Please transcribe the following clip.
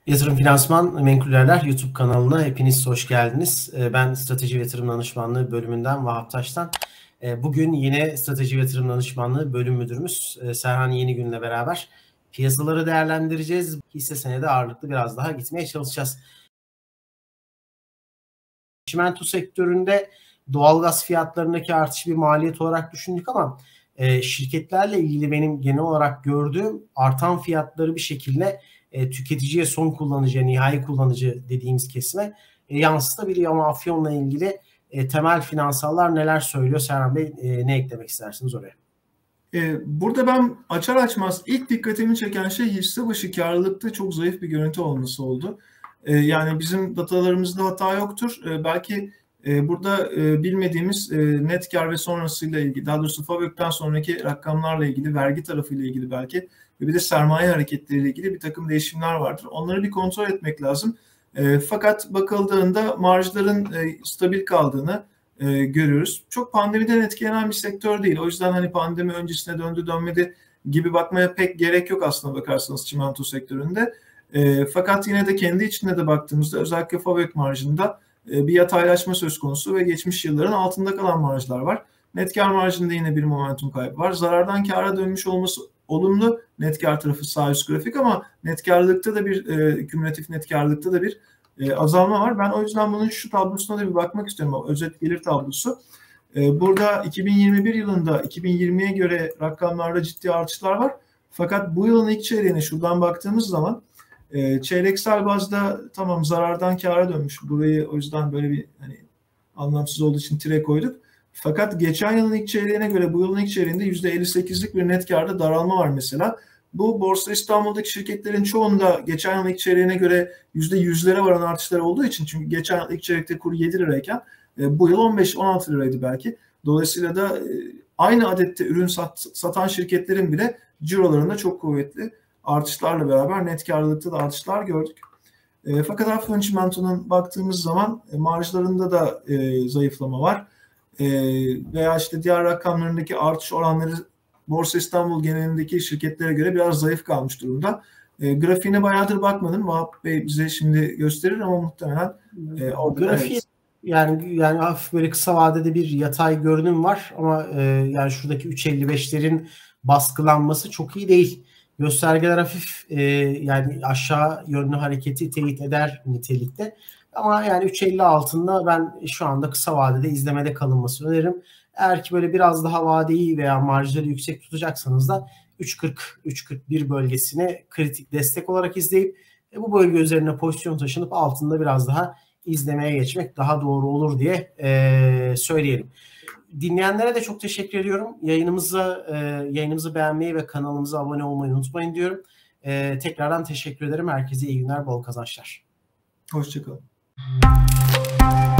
Yatırım Finansman Menkullerler YouTube kanalına hepiniz hoş geldiniz. Ben Strateji ve Yatırım Danışmanlığı bölümünden Vahap Taş'tan. Bugün yine Strateji ve Yatırım Danışmanlığı bölüm müdürümüz Serhan Yenigün'le beraber piyasaları değerlendireceğiz. Hisse senedi ağırlıklı biraz daha gitmeye çalışacağız. Çimento sektöründe doğalgaz fiyatlarındaki artışı bir maliyet olarak düşündük ama şirketlerle ilgili benim genel olarak gördüğüm artan fiyatları bir şekilde tüketiciye, son kullanıcıya, nihai kullanıcı dediğimiz kesime yansıtabiliyor. Ama Afyon'la ilgili temel finansallar neler söylüyor? Serhan Bey, ne eklemek istersiniz oraya? Burada ben açar açmaz ilk dikkatimi çeken şey hisse başı karlılıkta çok zayıf bir görüntü olması oldu. Yani bizim datalarımızda hata yoktur. Belki burada bilmediğimiz net kar ve sonrasıyla ilgili, daha doğrusu FAVÖK'ten sonraki rakamlarla ilgili, vergi tarafıyla ilgili belki ve bir de sermaye hareketleriyle ilgili bir takım değişimler vardır. Onları bir kontrol etmek lazım. Fakat bakıldığında marjların stabil kaldığını görüyoruz. Çok pandemiden etkilenen bir sektör değil. O yüzden hani pandemi öncesine döndü dönmedi gibi bakmaya pek gerek yok aslına bakarsanız çimento sektöründe. Fakat yine de kendi içinde de baktığımızda özellikle FAVÖK marjında bir yataylaşma söz konusu ve geçmiş yılların altında kalan marjlar var. Net kar marjında yine bir momentum kaybı var. Zarardan kâra dönmüş olması olumlu. Net kar tarafı sağ üst grafik ama net karlılıkta da bir kümülatif net karlılıkta da bir azalma var. Ben o yüzden bunun şu tablosuna da bir bakmak istiyorum. Özet gelir tablosu. Burada 2021 yılında 2020'ye göre rakamlarda ciddi artışlar var. Fakat bu yılın ilk çeyreğine şuradan baktığımız zaman çeyreksel bazda tamam zarardan kâra dönmüş. Burayı o yüzden böyle bir hani anlamsız olduğu için tire koyduk. Fakat geçen yılın ilk çeyreğine göre bu yılın ilk çeyreğinde %58'lik bir net kârda daralma var mesela. Bu Borsa İstanbul'daki şirketlerin çoğunda geçen yıl ilk çeyreğine göre %100'lere varan artışlar olduğu için, çünkü geçen yıl ilk çeyrekte kur 7 lirayken bu yıl 15-16 liraydı belki. Dolayısıyla da aynı adette ürün satan şirketlerin bile cirolarında çok kuvvetli artışlarla beraber net karlılıkta da artışlar gördük. Fakat Afyon Çimento'nun baktığımız zaman marjlarında da zayıflama var. Veya işte diğer rakamlarındaki artış oranları Borsa İstanbul genelindeki şirketlere göre biraz zayıf kalmış durumda. Grafiğine bayağıdır bakmadım. Vahap Bey bize şimdi gösterir ama muhtemelen orada grafiği evet. Yani hafif böyle kısa vadede bir yatay görünüm var ama yani şuradaki 3.55'lerin baskılanması çok iyi değil. Göstergeler hafif yani aşağı yönlü hareketi teyit eder nitelikte. Ama yani 3.50 altında ben şu anda kısa vadede izlemede kalınması öneririm. Eğer ki böyle biraz daha vadeyi veya marjları yüksek tutacaksanız da 3.40-3.41 bölgesini kritik destek olarak izleyip bu bölge üzerine pozisyon taşınıp altında biraz daha izlemeye geçmek daha doğru olur diye söyleyelim. Dinleyenlere de çok teşekkür ediyorum. Yayınımızı beğenmeyi ve kanalımıza abone olmayı unutmayın diyorum. Tekrardan teşekkür ederim. Herkese iyi günler, bol kazançlar. Hoşçakalın.